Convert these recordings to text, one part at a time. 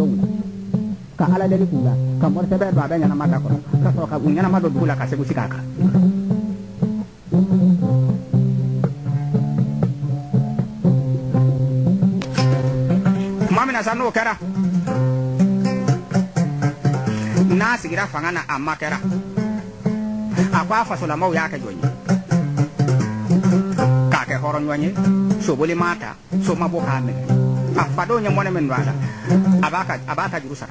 wolongu ka ala deli kula ka mor sebe do abenya na mata ko ka so ka bunya na mado dugula ka se gusikaka mamina sanu kera na sigira fangana amma kera akwa fasola mau ya ka jonyi ka ke horon nyonyi so boli mata so mabo ka me afado nya mona men wala abaka jurusara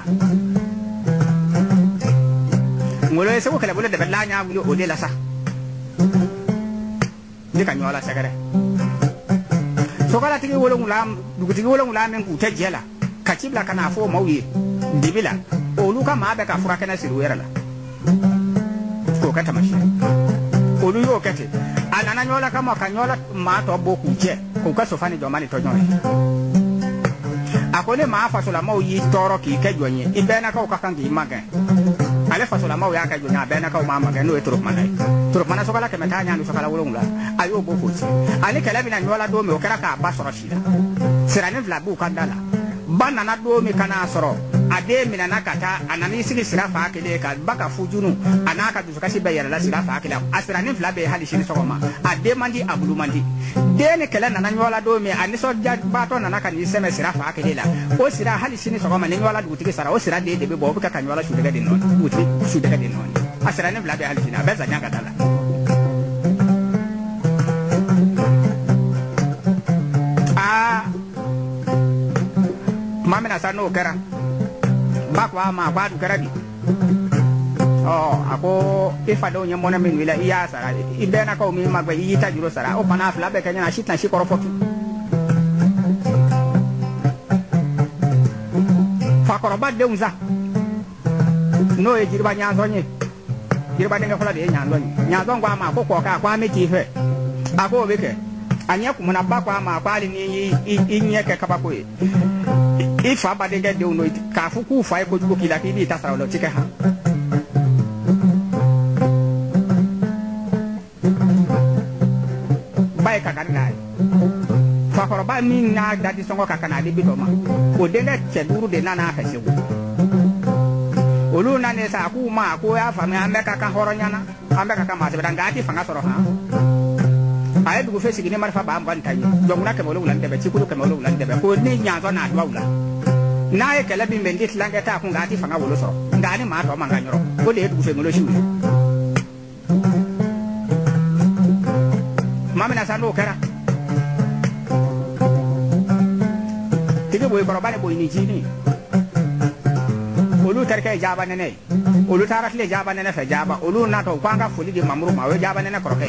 ngolo ese ko kala bole de bella nya wuli o de la sa dika nyola sagare so kala tigi wolo ngulam dugutigi wolo ngulam men ku tajela kachibla kana fo mawye dibila olu ka ma be ka fura kana siru yera la ko kata mashi olu yo kete anana nyola kama kanyola ma to boku je ko ka so fani jomani to nyola akole ma fasola ma yi toro ki ke jonye ibena ka o ka kangi magan ale fasola ma o ya ka jonya bena ka o ma magan no etrop mana so kala ke meta nya no so kala wolongula ayo boku ci ale kala bina nyola do me o kara ka ba soro shida sirane vla bu kandala banana do me kana soro ade mina nakata anani sigi sirafa akele ka baka fujunu anaka dusukasi bayara la sirafa akele asirani vla be hali shini sokoma ade mandi abulu mandi dene kala nana nyola do me aniso bato nanaka ni seme sirafa akele la o sira hali shini sokoma ni nyola dutike sara o sira de be bo buka kanyola shudega de non buti shudega de non asirani vla be hali shini abeza nyanga tala mamina sanu kera bakwa ma kwa du karabi ako ifado nya mona min wila iya sara ibena ko mi magba yita juro sara o pana fla be kanya na shitna shi korofotu fa koroba de unza no e jirba nya zonye jirba de ngafala de nya zonye nya zongwa ma ko ka kwa me ti fe ako beke anya ku mona bakwa ma kwa li ni nye ke kabako e ifa ba de de uno ka fuku fa ko jugo kila ki ta sara lo tike ha bay ka kan nai fa ko ba min na dadi songo ka kana de bidoma o de ne che duru de nana ha sewu olu na ne sa ku ma ko ya fa me ambe ka ka horonya na ambe ka ka ma se bidanga ati fanga soro ha ay dugu fe sigine marfa ba am ban tayi jonguna ke molo ulan de be cikulu ke molo ulan de be ko ni nyazo na dwa ulan na ye kala bi mendit langa ta ku ngati fanga wolo so ngani ma to manga nyoro ko de dugu fe ngolo shi mamina sanu kara tike boy korobane boy ni jini olu terke jaba nene olu tarat le jaba nene fe jaba olu na to kwanga fuli di mamru ma we jaba nene koroke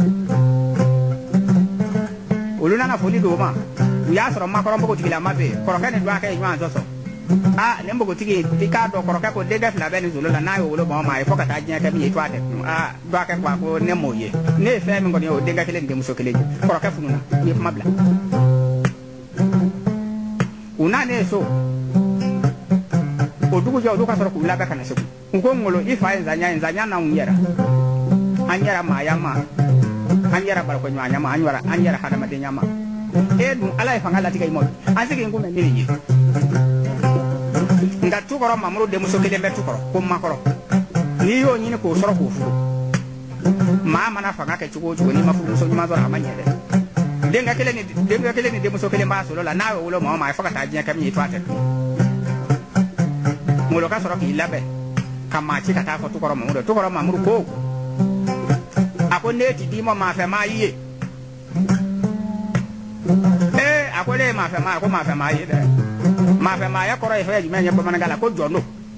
olu na fuli do ma ya soro makoro mbogo tigila mabe koroke ne dwa ka nywa zoso ne mbogo tigi tika do koroke ko de def la ben zulu la na yo wolo ma ma ifo kata nya ka mi etwa de dwa ka kwa ko ne moye ne fe mi ngoni o de ga kele de muso kele koroke fununa ni mabla una ne so odugu jo duka soro kula ba kana seku ngongolo ifa nzanya na unyera anyera ma yama anyera bar ko nyanya ma anyera hada ma de nyama edu ala ifa ngala tikai mo ansike ngume nini nda tukoro mamru de muso kele mbe tukoro ko makoro ni yo nyine ko soro ko fu mama na fanga ke chugo chugo ni mafu muso nyima zora amanyele denga kele ni de muso kele mba solo la nawe ulo mama ifa kata jinya kam ni twate mulo ka soro ki labe kama chi kata fo tukoro mamru ko ako neti di mo ma fe ma yiye akole ma fe ma yiye de ma fe ma ya koro ife jime nyebo managala ko jono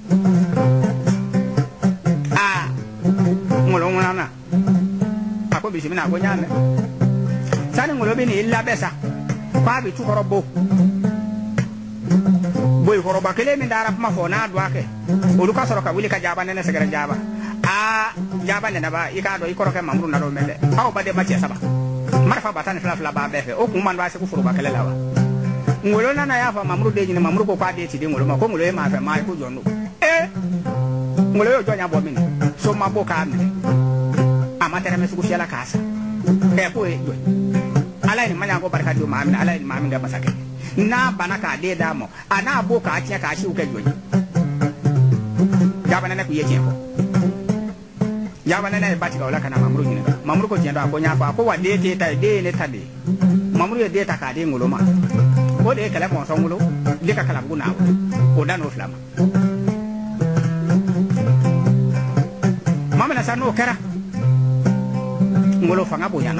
mulo ngana ako bisimina ko nyame sani mulo bi ni labe sa kwa bi tukoro bo boy horo bakele min dara ma fo na dwake o luka soro ka wuli ka jaba nene segere jaba jaba nene ba ika do ikoro ke mamru na do mele aw bade ma ci saba marfa batane fla ba befe o ku man ba se ku furo bakele lawa ngolo na na ya fa mamru de ni mamru ko kwa de ti de ngolo ma ko ngolo e ma fa ma ko jonno ngolo yo jonya bo min so ma bo ka mi amatere me su ku fiala kasa ko e do ala ni manya ko barka do ma min ala ni ma min ga basake na bana ka de da mo ana bo ka tia ka shi u ka joyi jabana na ku ye tiempo jabana na ba ti ka wala kana mamuru ni mamuru ko tiendo ko nya ko wa de te ta de ne ta de mamuru ye de ta ka de ngulo ma o de kala mo so ngulo de ka kala bu na o da no flama mama na sa no kera ngulo fanga boyana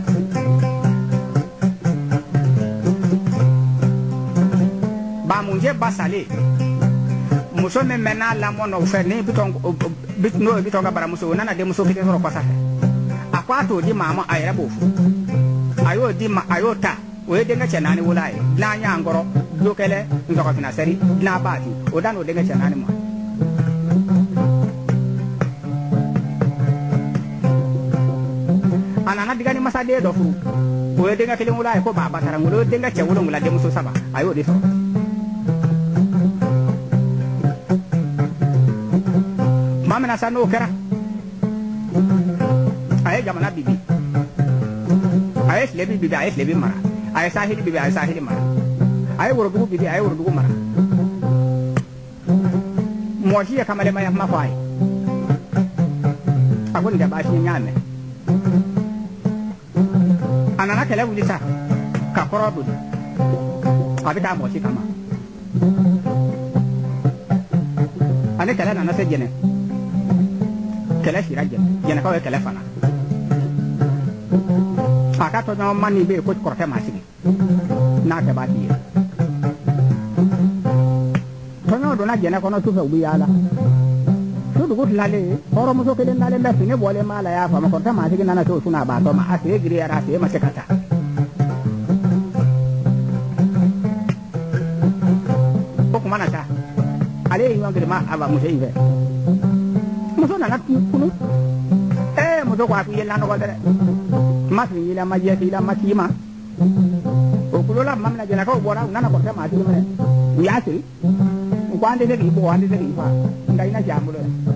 ba munje basale muso me mena la mo no fe ni biton biton ga bara muso nana de muso kite so ko sa akwa to di mama ayra bofu ayo di ma ayo ta o de nga chenani wulai la nya ngoro dokele ndoko fina seri na bati o dan o de nga chenani mo anana digani masade do fu o de nga kele wulai ko baba tarangulo de nga che wulo ngula de muso saba ayo de so mama na sano kera ay jamana bibi ay lebi bibi ay lebi mara ay sahili bibi ay sahili mara ay wurdu bibi ay wurdu mara moji ya kamale maya mafai agun da bashi nyame anana kele wulita ka korodu abita moji kama ane kele na se jene kele shira jene ka kele fana aka to no mani be ko korte masigi na ke ba die to no do na jene ko no tu fe ubi yala to du gut lale horo muso kele lale me fine bole mala ya fa ma korte masigi nana to suna ba to ma ase giri ara ase ma sekata ko kuma na ta ale yi ngire ma aba muso yi be muso na kunu muso kwa ku yela no godere masu yila maje yila makima o kulola mamna jena ka bora nana ko tema ati mene uyasi ko ande de ibo ande de ifa ngai na jamulo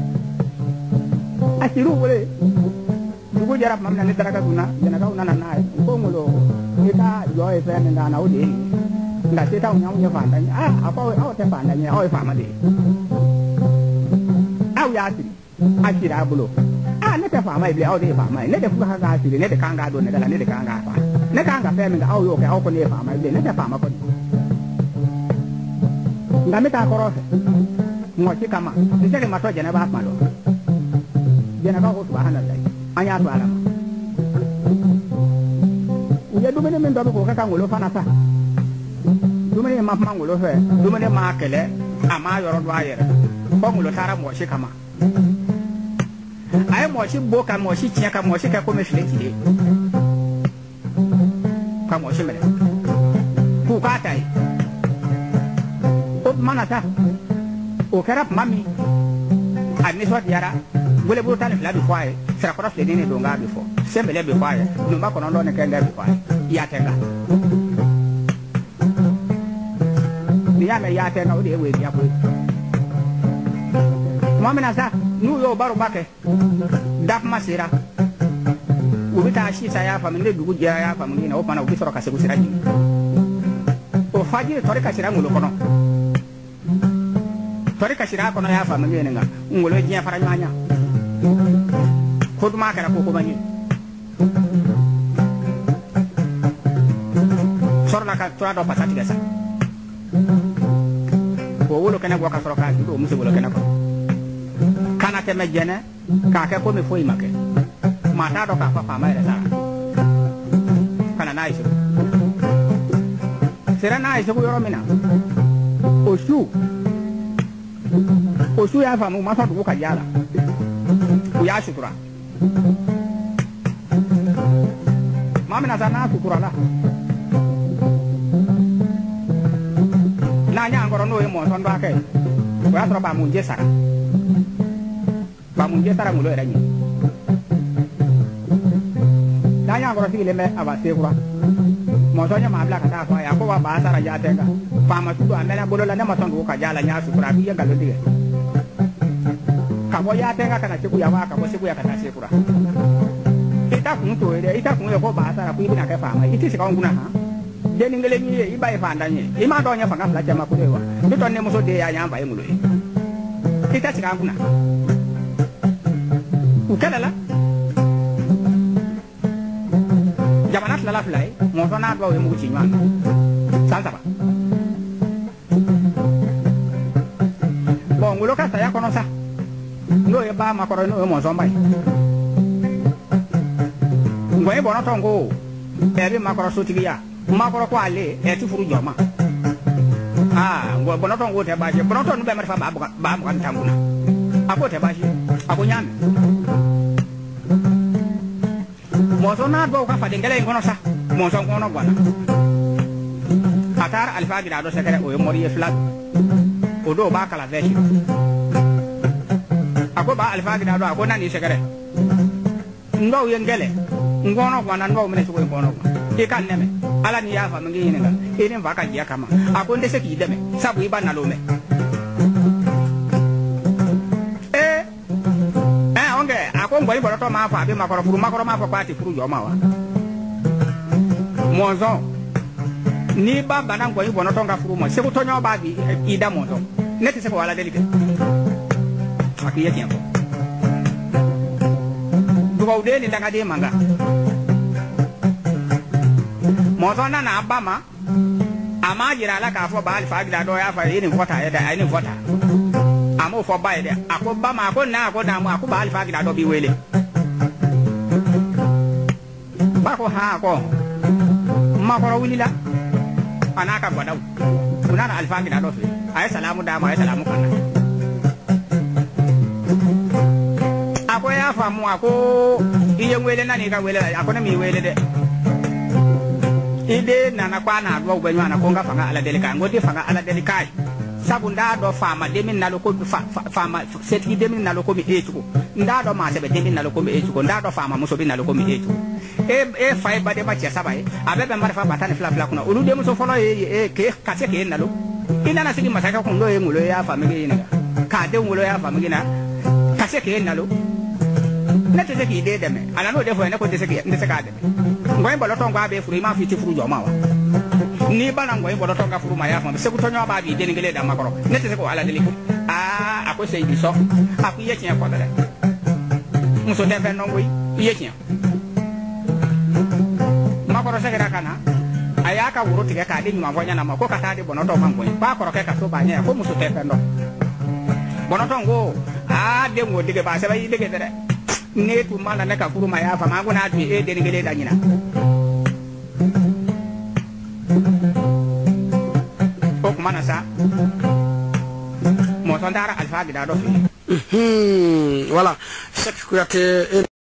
asiru wole dugo jarab mamna ne daraka guna jena ka nana na ko mulo ita yo e fe nda na odi nda seta unya unya fanda apa o te fanda nya o fa ma de au yasi asira bulo ne te fama ibi au de fama ne de fuka ga asiri ne de kanga do ne dala ne de kanga fa ne kanga fe mi ga au yo ke au ko ne fama ibi ne te fama ko ngami ta korose mo ci kama ni tele mato jena ba ma do jena ka ko subhanallah anya to ala uya du mene men do ko ka ngolo fana fa du mene ma ma ngolo fe du mene ma kele ama yoro do ayere ko ngolo tara mo ci kama ay mo shi boka mo shi tiya ka mo shi ka ko me file ti ka mo shi mele ku ka tai o manata o karap mami ani so tiara gole bu tan fila bi fwaye sera ko file ni do nga bi fo sembele bi fwaye no ba ko no ne kenga bi fwaye ya tenga ni ya me ya tenga o de we ya ko mamina sa nu yo baro bake daf masira ubita shi sa ya faminde dugu jira ya faminde na o pana ubisoro ka segu siraji o faji tore ka sira ngulo kono tore ka sira kono ya faminde nga ngulo jiya fara nyanya ko duma kara ko bani sorla ka tora do pasati gasa ko wolo kana go ka soro ka do musu wolo kana ko kana teme jene ka ke ko me foi make mata do ka fa ma ere sara kana naiso sera naiso ko yoro mina osu ya fa mu ma fa do ka yala ku ya shutura mama na sana shutura la na nya ngoro no e mo son ba ke ko ya tro ba mu je sara bamunje tara ngulo era nyi danya ngoro sigi leme aba sekura mo sonya ma bla kata fa ya ko wa ba sara ja tenga fa ma tudo amena bolo la ne ma tondu ka jala nya sukura bi ya galo dige ka mo ya tenga kana siku ya wa ka mo siku ya kana sekura ita kun to ide ita kun ya ko ba sara ku ibina ka fa ma iti sika nguna ha deningele ni iba e fanda ni ima do nya fanga fla jama ko de wa ni to ne muso de ya nya ba e ngulo e ita sika kuna ukala la jamanat la la flai mo so na do e mu chi nywan san sa ba bon ngulo ka sa ya kono sa no e ba ma ko no e mo so mai ngoy bono tongo ebe makoro sotigiya makoro ko ale e ti furu joma ngo bono tongo te baje bono tongo be mar fa ba kan tambuna ako te baje ako nyame mo so na do ka fa dengele ngono sa mo so ngono gwana atar alfa gida do sekere o mori e flag o do ba kala veshi ako ba alfa gida do ako nani sekere ndo yengele ngono gwana ndo mene suko ngono e kan neme ala ni yafa mangi yinga ene vaka giya kama akonde se ki deme sabu iba na lome onge akon boy bolo to ma fa be makoro ma fa kwati furu yo ma wa monzo ni ba bana boy bono to nga furu mo se ko to nyo ba bi ida monzo neti se ko wala delike akiye tiempo duwa udeni ndanga de manga mozona na abama amajira la ka fo ba alfa gida do ya fa yini vota ya da yini vota amo fo ba ide ako ba ma ko na ko na mo ako ba alfa gida do bi wele ba ko ha ko ma ko wulila anaka badaw kunana alfa gida do fi ay salamu da ma ay salamu kana ako ya famu ako iye wele na ni ka wele ako na mi wele de ide nana kwa na do gbenyu ana ko nga fanga ala delika ngoti fanga ala delikai sabu nda do fama demin na loko fama seti demin na loko mi etuko nda do ma sebe demin na loko mi etuko nda do fama muso bi na loko mi etuko e fai ba de ba tia sabai abebe mara fa batane fla fla kuna ulu de muso folo ke kase ke na lo ina na sigi masaka ko ndo e ngulo ya fama ge ina ka de ngulo ya fama ge na kase ke na lo na te se ki de deme ala no de fo na ko de se ki de se ka de ngoy bolo tongo abe furu ma fiti furu joma wa ni bana ngoy bolo tonga furu ma ya fa se ku tonyo ba bi de ngele da makoro ne te se ko ala de liko ako se di so aku ye tia ko dale muso de fe no ngoy ye tia makoro se gara kana aya ka wuro tige ka de nyuma vonya na mako ka ta de bono to mangoy ba koro ke ka so ba nya ko muso te fe no bono tongo de ngo dige ba se ba yi dige de ne tu mala ne ka furu ma ya fa ma gona tu de ngele da nyina o kuma na sa mo son dara alfa gida do fi voilà c'est que